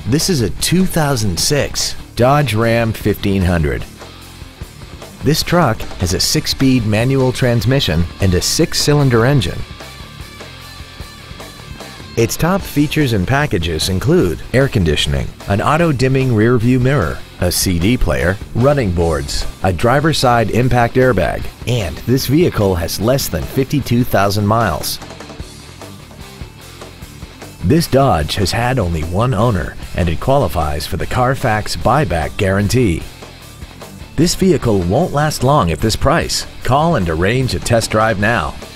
This is a 2006 Dodge Ram 1500. This truck has a 6-speed manual transmission and a 6-cylinder engine. Its top features and packages include air conditioning, an auto-dimming rear-view mirror, a CD player, running boards, a driver's side impact airbag, and this vehicle has less than 52,000 miles. This Dodge has had only one owner, and it qualifies for the Carfax buyback guarantee. This vehicle won't last long at this price. Call and arrange a test drive now.